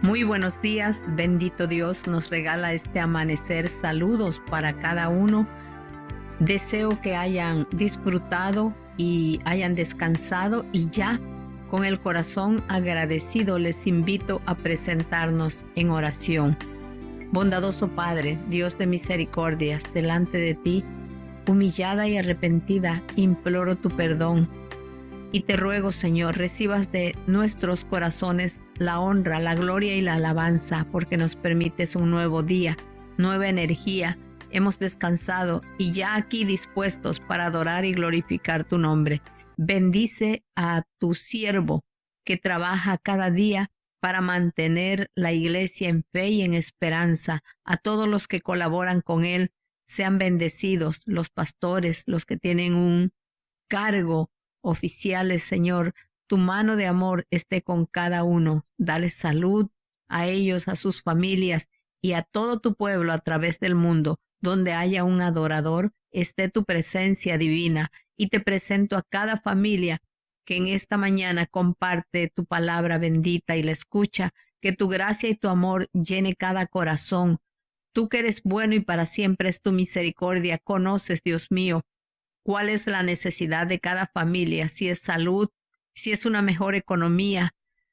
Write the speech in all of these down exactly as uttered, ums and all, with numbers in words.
Muy buenos días, bendito Dios nos regala este amanecer. Saludos para cada uno. Deseo que hayan disfrutado y hayan descansado, y ya con el corazón agradecido les invito a presentarnos en oración. Bondadoso Padre, Dios de misericordias, delante de ti, humillada y arrepentida, imploro tu perdón. Y te ruego, Señor, recibas de nuestros corazones la honra, la gloria y la alabanza, porque nos permites un nuevo día, nueva energía. Hemos descansado y ya aquí dispuestos para adorar y glorificar tu nombre. Bendice a tu siervo que trabaja cada día para mantener la iglesia en fe y en esperanza. A todos los que colaboran con él, sean bendecidos, los pastores, los que tienen un cargo, oficiales, Señor, tu mano de amor esté con cada uno. Dale salud a ellos, a sus familias y a todo tu pueblo a través del mundo. Donde haya un adorador, esté tu presencia divina. Y te presento a cada familia que en esta mañana comparte tu palabra bendita y la escucha. Que tu gracia y tu amor llene cada corazón. Tú que eres bueno y para siempre es tu misericordia. Conoces, Dios mío, cuál es la necesidad de cada familia, si es salud, si es una mejor economía,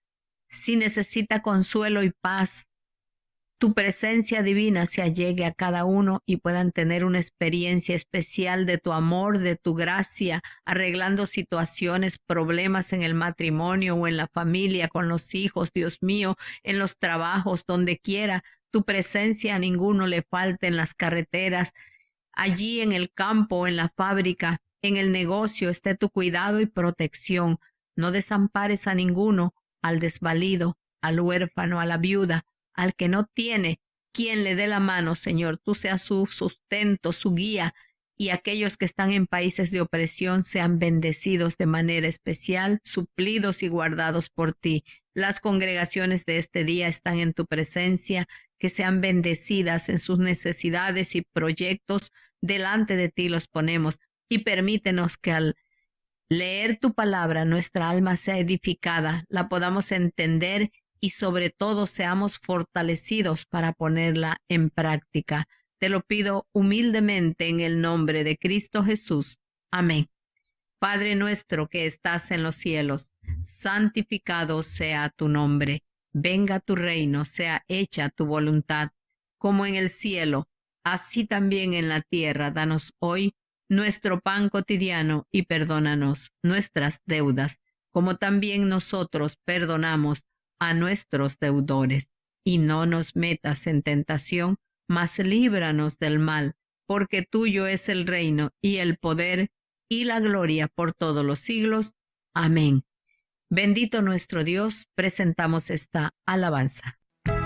si necesita consuelo y paz. Tu presencia divina se allegue a cada uno y puedan tener una experiencia especial de tu amor, de tu gracia, arreglando situaciones, problemas en el matrimonio o en la familia, con los hijos, Dios mío, en los trabajos, donde quiera. Tu presencia a ninguno le falte, en las carreteras, allí en el campo, en la fábrica, en el negocio, esté tu cuidado y protección. No desampares a ninguno, al desvalido, al huérfano, a la viuda, al que no tiene quien le dé la mano, Señor. Tú seas su sustento, su guía, y aquellos que están en países de opresión sean bendecidos de manera especial, suplidos y guardados por ti. Las congregaciones de este día están en tu presencia, que sean bendecidas en sus necesidades y proyectos. Delante de ti los ponemos y permítenos que al leer tu palabra nuestra alma sea edificada, la podamos entender y sobre todo seamos fortalecidos para ponerla en práctica. Te lo pido humildemente en el nombre de Cristo Jesús. Amén. Padre nuestro que estás en los cielos, santificado sea tu nombre. Venga tu reino, sea hecha tu voluntad, como en el cielo, así también en la tierra. Danos hoy nuestro pan cotidiano y perdónanos nuestras deudas, como también nosotros perdonamos a nuestros deudores. Y no nos metas en tentación, mas líbranos del mal, porque tuyo es el reino y el poder y la gloria por todos los siglos. Amén. Bendito nuestro Dios, presentamos esta alabanza.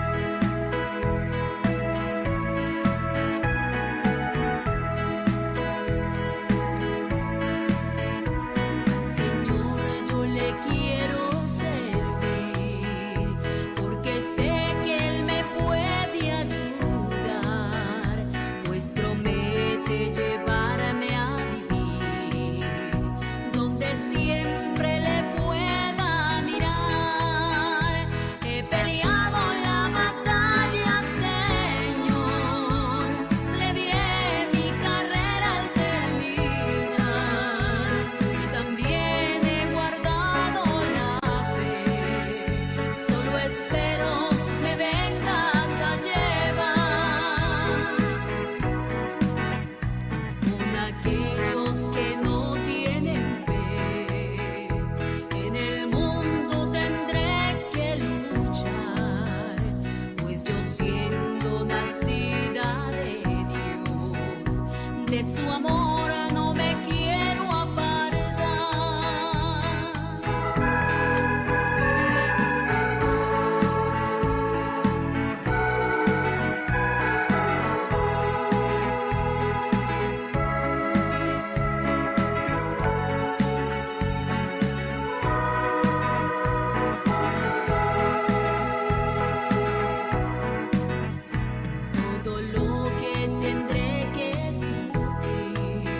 De su amor no me quiero apartar. Todo lo que tendré que sufrir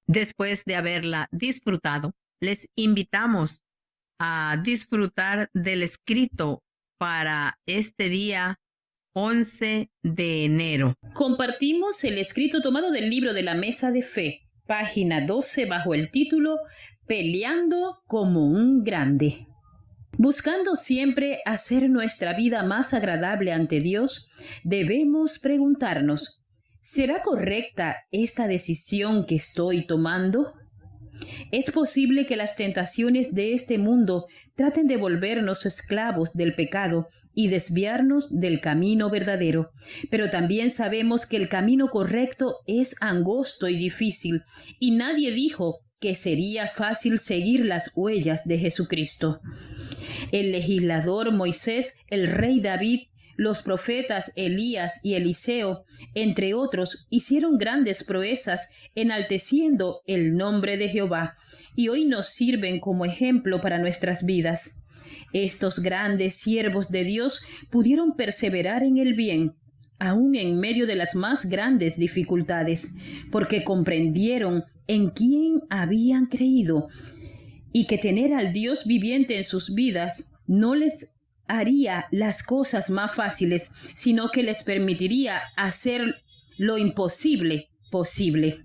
Después de haberla disfrutado, les invitamos a disfrutar del escrito para este día once de enero. Compartimos el escrito tomado del libro de la Mesa de Fe, página doce, bajo el título Peleando como un grande. Buscando siempre hacer nuestra vida más agradable ante Dios, debemos preguntarnos, ¿será correcta esta decisión que estoy tomando? Es posible que las tentaciones de este mundo traten de volvernos esclavos del pecado y desviarnos del camino verdadero, pero también sabemos que el camino correcto es angosto y difícil, y nadie dijo que sería fácil seguir las huellas de Jesucristo. El legislador Moisés, el rey David, los profetas Elías y Eliseo, entre otros, hicieron grandes proezas enalteciendo el nombre de Jehová, y hoy nos sirven como ejemplo para nuestras vidas. Estos grandes siervos de Dios pudieron perseverar en el bien, aún en medio de las más grandes dificultades, porque comprendieron en quién habían creído, y que tener al Dios viviente en sus vidas no les haría las cosas más fáciles, sino que les permitiría hacer lo imposible posible.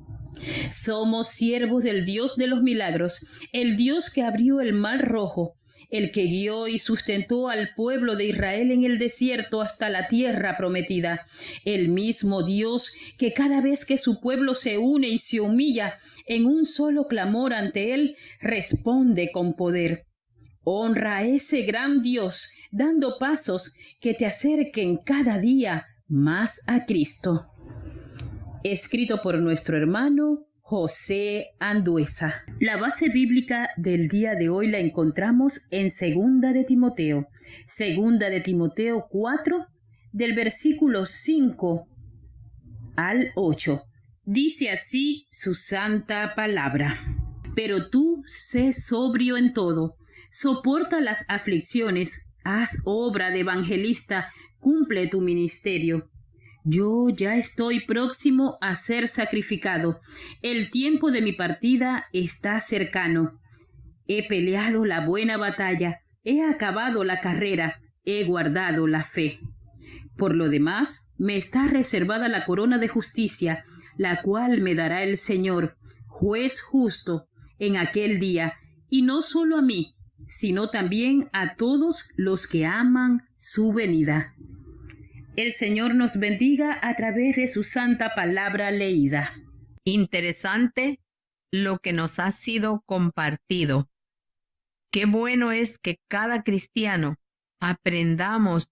Somos siervos del Dios de los milagros, el Dios que abrió el mar rojo, el que guió y sustentó al pueblo de Israel en el desierto hasta la tierra prometida, el mismo Dios que cada vez que su pueblo se une y se humilla en un solo clamor ante él, responde con poder. Honra a ese gran Dios, dando pasos que te acerquen cada día más a Cristo. Escrito por nuestro hermano José Andueza. La base bíblica del día de hoy la encontramos en Segunda de Timoteo. Segunda de Timoteo cuatro, del versículo cinco al ocho. Dice así su santa palabra. Pero tú sé sobrio en todo. Soporta las aflicciones, haz obra de evangelista, cumple tu ministerio. Yo ya estoy próximo a ser sacrificado. El tiempo de mi partida está cercano. He peleado la buena batalla, he acabado la carrera, he guardado la fe. Por lo demás, me está reservada la corona de justicia, la cual me dará el Señor, juez justo, en aquel día, y no solo a mí, sino también a todos los que aman su venida. El Señor nos bendiga a través de su santa palabra leída. Interesante lo que nos ha sido compartido. Qué bueno es que cada cristiano aprendamos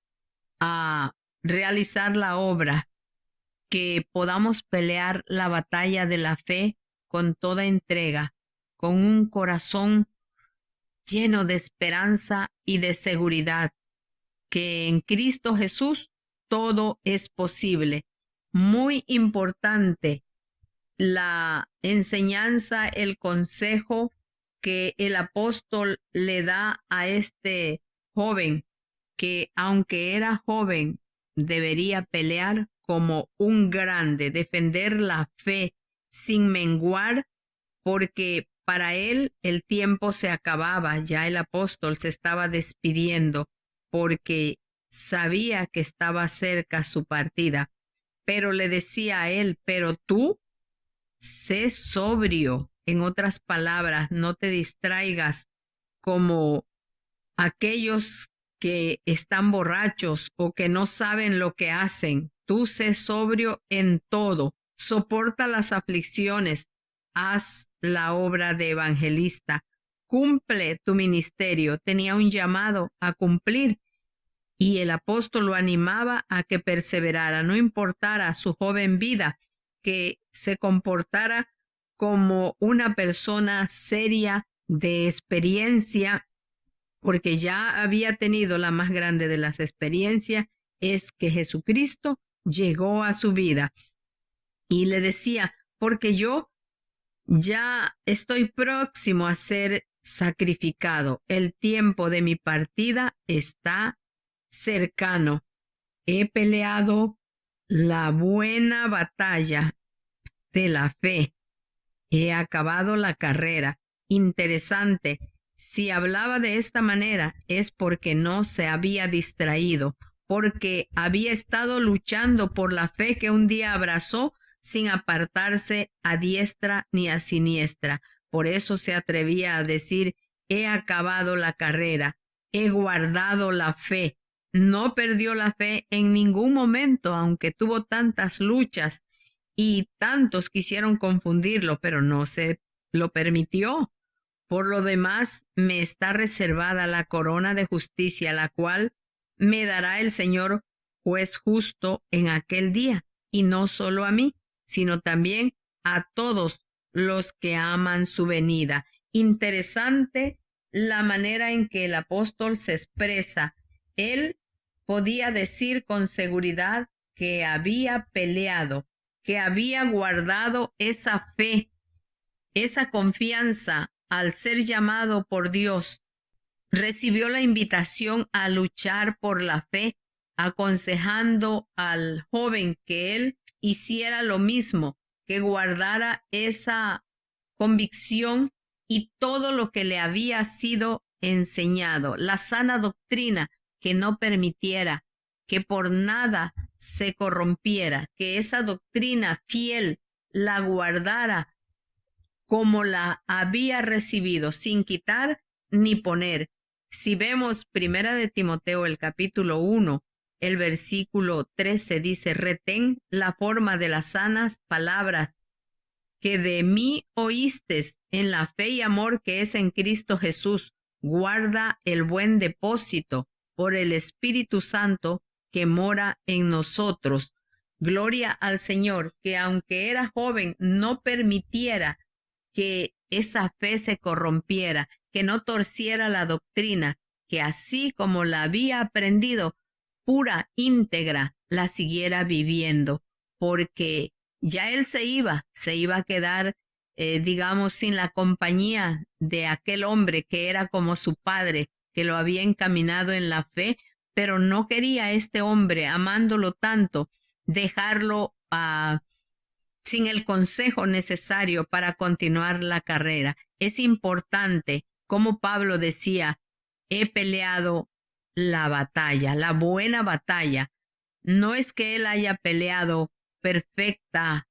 a realizar la obra, que podamos pelear la batalla de la fe con toda entrega, con un corazón lleno de esperanza y de seguridad, que en Cristo Jesús todo es posible. Muy importante la enseñanza, el consejo que el apóstol le da a este joven, que aunque era joven, debería pelear como un grande, defender la fe sin menguar, porque para él el tiempo se acababa, ya el apóstol se estaba despidiendo, porque sabía que estaba cerca su partida, pero le decía a él, pero tú sé sobrio. En otras palabras, no te distraigas como aquellos que están borrachos o que no saben lo que hacen. Tú sé sobrio en todo, soporta las aflicciones, haz la obra de evangelista, cumple tu ministerio. Tenía un llamado a cumplir y el apóstol lo animaba a que perseverara, no importara su joven vida, que se comportara como una persona seria, de experiencia, porque ya había tenido la más grande de las experiencias, es que Jesucristo llegó a su vida. Y le decía, porque yo ya estoy próximo a ser sacrificado, el tiempo de mi partida está cercano. He peleado la buena batalla de la fe. he acabado la carrera. Interesante. Si hablaba de esta manera es porque no se había distraído, porque había estado luchando por la fe que un día abrazó sin apartarse a diestra ni a siniestra. Por eso se atrevía a decir, he acabado la carrera, he guardado la fe. No perdió la fe en ningún momento, aunque tuvo tantas luchas y tantos quisieron confundirlo, pero no se lo permitió. Por lo demás, me está reservada la corona de justicia, la cual me dará el Señor juez justo en aquel día, y no solo a mí, sino también a todos los que aman su venida. Interesante la manera en que el apóstol se expresa. Él podía decir con seguridad que había peleado, que había guardado esa fe, esa confianza al ser llamado por Dios. Recibió la invitación a luchar por la fe, aconsejando al joven que él hiciera lo mismo, que guardara esa convicción y todo lo que le había sido enseñado, la sana doctrina, que no permitiera que por nada se corrompiera, que esa doctrina fiel la guardara como la había recibido, sin quitar ni poner. Si vemos Primera de Timoteo, el capítulo uno, el versículo trece dice, retén la forma de las sanas palabras que de mí oístes en la fe y amor que es en Cristo Jesús. Guarda el buen depósito por el Espíritu Santo que mora en nosotros. Gloria al Señor, que aunque era joven, no permitiera que esa fe se corrompiera, que no torciera la doctrina, que así como la había aprendido, pura, íntegra, la siguiera viviendo, porque ya él se iba, se iba a quedar, eh, digamos, sin la compañía de aquel hombre que era como su padre, que lo había encaminado en la fe, pero no quería este hombre, amándolo tanto, dejarlo a... Uh, sin el consejo necesario para continuar la carrera. Es importante, como Pablo decía, he peleado la batalla, la buena batalla. No es que él haya peleado perfecta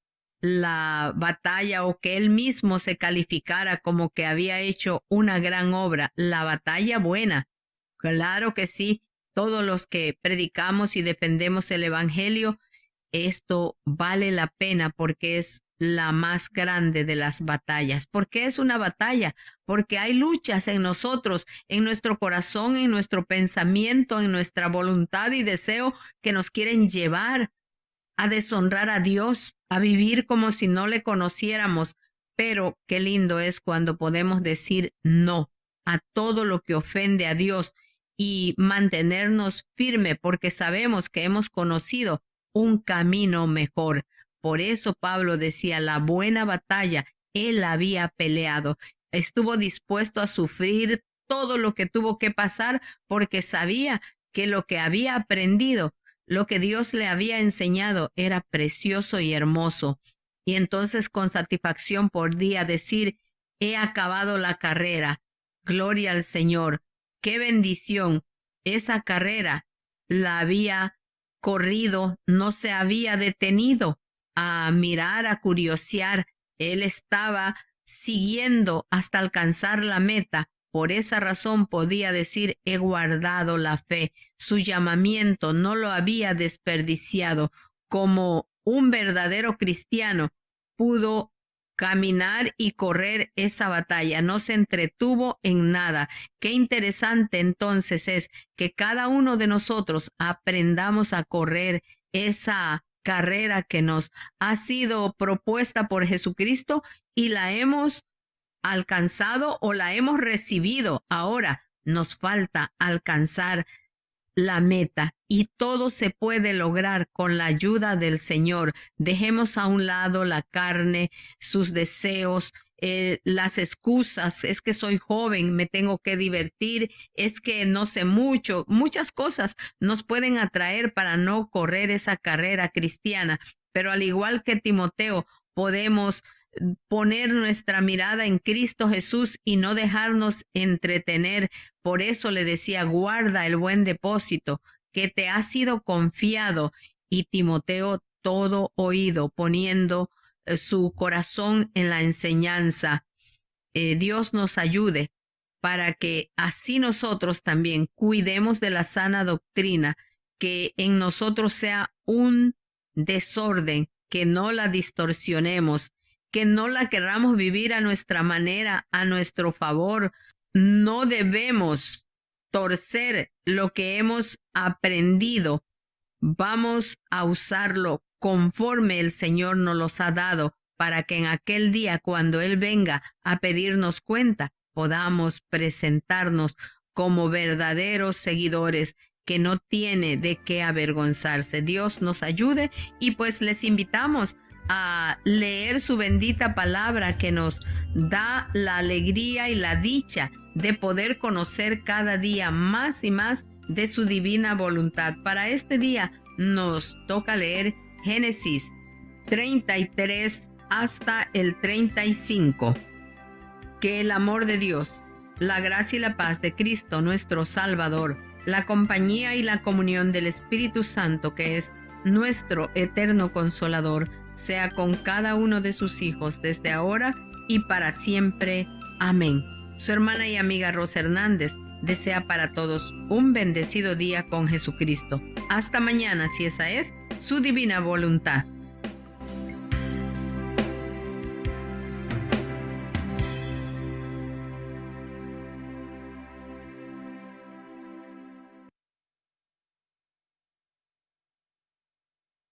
la batalla o que él mismo se calificara como que había hecho una gran obra. La batalla buena. Claro que sí, todos los que predicamos y defendemos el evangelio, esto vale la pena porque es la más grande de las batallas. ¿Por qué es una batalla? Porque hay luchas en nosotros, en nuestro corazón, en nuestro pensamiento, en nuestra voluntad y deseo que nos quieren llevar a deshonrar a Dios, a vivir como si no le conociéramos. Pero qué lindo es cuando podemos decir no a todo lo que ofende a Dios y mantenernos firme porque sabemos que hemos conocido un camino mejor. Por eso Pablo decía, la buena batalla, él había peleado. Estuvo dispuesto a sufrir todo lo que tuvo que pasar porque sabía que lo que había aprendido, lo que Dios le había enseñado era precioso y hermoso. Y entonces con satisfacción podía decir, he acabado la carrera. Gloria al Señor. Qué bendición. Esa carrera la había corrido, no se había detenido a mirar, a curiosear. Él estaba siguiendo hasta alcanzar la meta. Por esa razón podía decir, he guardado la fe. Su llamamiento no lo había desperdiciado. Como un verdadero cristiano pudo caminar y correr esa batalla, no se entretuvo en nada. Qué interesante entonces es que cada uno de nosotros aprendamos a correr esa carrera que nos ha sido propuesta por Jesucristo y la hemos alcanzado o la hemos recibido. Ahora nos falta alcanzar la meta y todo se puede lograr con la ayuda del Señor. Dejemos a un lado la carne, sus deseos, eh, las excusas. Es que soy joven, me tengo que divertir, es que no sé mucho. Muchas cosas nos pueden atraer para no correr esa carrera cristiana, pero al igual que Timoteo, podemos poner nuestra mirada en Cristo Jesús y no dejarnos entretener. Por eso le decía, guarda el buen depósito que te ha sido confiado. Y Timoteo todo oído, poniendo eh, su corazón en la enseñanza. Eh, Dios nos ayude para que así nosotros también cuidemos de la sana doctrina, que en nosotros sea un desorden, que no la distorsionemos, que no la queramos vivir a nuestra manera, a nuestro favor. No debemos torcer lo que hemos aprendido. Vamos a usarlo conforme el Señor nos los ha dado, para que en aquel día, cuando Él venga a pedirnos cuenta, podamos presentarnos como verdaderos seguidores, que no tiene de qué avergonzarse. Dios nos ayude, y pues les invitamos a leer su bendita palabra, que nos da la alegría y la dicha de poder conocer cada día más y más de su divina voluntad. Para este día nos toca leer Génesis treinta y tres hasta el treinta y cinco. Que el amor de Dios, la gracia y la paz de Cristo nuestro Salvador, la compañía y la comunión del Espíritu Santo, que es nuestro eterno Consolador, sea con cada uno de sus hijos desde ahora y para siempre. Amén. Su hermana y amiga Rosa Hernández desea para todos un bendecido día con Jesucristo. Hasta mañana, si esa es su divina voluntad.